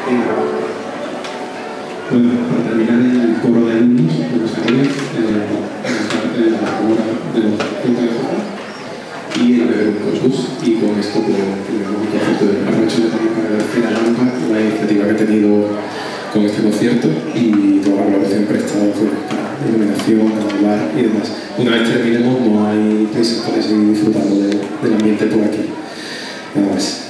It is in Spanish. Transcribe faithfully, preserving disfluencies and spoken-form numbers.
Bueno, para terminar el coro de alumnos, me gustaría eh, de la obra de los J y el beber un cosmos. Y con esto pues, tenemos un concepto de aprovecho también para agradecer a Lampa la iniciativa que ha tenido con este concierto y toda la colaboración prestada por la iluminación, el bar y demás. Una vez terminemos, no hay prisa, podéis seguir disfrutando de, del ambiente por aquí. Nada más.